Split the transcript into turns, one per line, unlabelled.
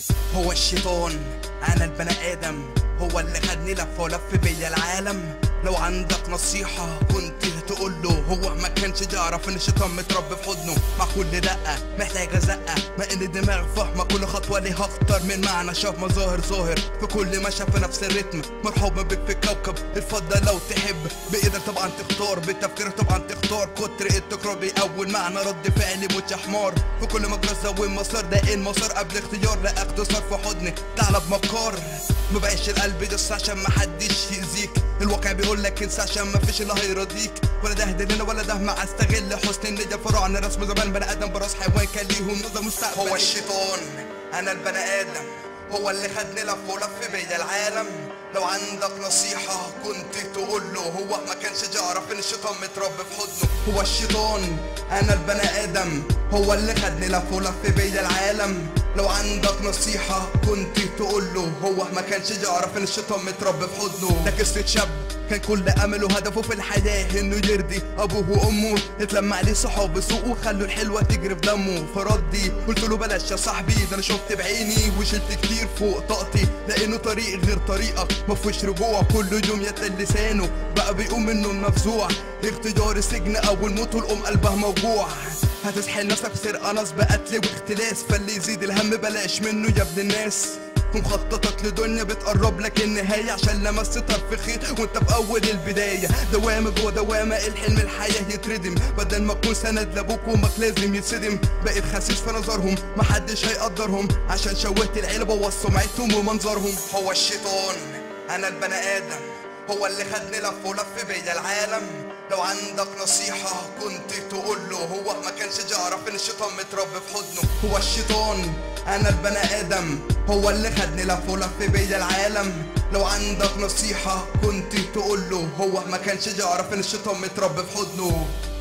هو الشيطان انا البني ادم، هو اللي خدني لف ولف بيا العالم. لو عندك نصيحة كنت تقول له، هو ما كانش يعرف ان الشيطان متربي في حضنه. مع كل دقة محتاجة زقة، ما ان الدماغ فاهمة كل خطوة ليها اخطر من معنى. شاف مظاهر ظاهر في كل ما شاف نفس الريتم. مرحبا بك في كوكب الفضة لو تحب، بايدك طبعا تختار، بتفكيرك طبعا تختار. كتر التكرار بيأول معنى رد فعلي مش حمار. في كل مجرى زود مسار، ده المسار قبل اختيار، لا اختصار في حضني ثعلب مكار. مبقاش القلب يدس عشان محدش يأذيك، الواقع بيقولك انسى عشان مفيش اللي هيرضيك. ولا ده هدلنا ولا ده مع استغل حسن النية. الفراعنة رسم زمان بني ادم براس حيوان كان ليهم نظام مستقبل. هو الشيطان انا البني ادم، هو اللي خدني لف ولف بيا العالم. لو عندك نصيحة كنت تقول له، هو ما كانش يعرف ان الشيطان متربي في حضنه. هو الشيطان انا البني ادم، هو اللي خدني لف ولف بيا العالم. لو عندك نصيحة كنت تقول له، هو ما كانش يعرف ان الشيطان متربي في حضنه. ده قصة شاب كان كل امله هدفه في الحياة انه يرضي ابوه وامه. اتلمع عليه صحابه سوقه خلوا الحلوة تجري في دمه. فردي قلت له بلاش يا صاحبي، ده انا شفت بعيني وشلت كتير فوق طاقتي. لانه طريق غير طريقك مفيهوش رجوع، كل يوم يتل لسانه بقى بيقوم منه المفزوع. اختيار السجن او الموت والام قلبها موجوع. هتسحل نفسك في سرقة نصب قتل واختلاس، فاللي يزيد الهم بلاش منه يا ابن الناس. ومخططك لدنيا بتقرب لك النهاية، عشان لمست طرف خير وانت في اول البداية. دوامة جوا دوامة الحلم الحياة يتردم، بدل ما تكون سند لابوك وامك لازم يتصدم. بقيت خسيس في نظرهم محدش هيقدرهم، عشان شوهت العيلة بوظ سمعتهم ومنظرهم. هو الشيطان انا البني ادم، هو اللي خدني لف ولف بيا العالم. لو عندك نصيحة كنت تقول له، هو ما كانش يعرف ان الشيطان متربي في حضنه. هو الشيطان انا البني ادم، هو اللي خدني لف ولف بيا العالم. لو عندك نصيحة كنت تقول له، هو ما كانش يعرف ان الشيطان متربي في حضنه.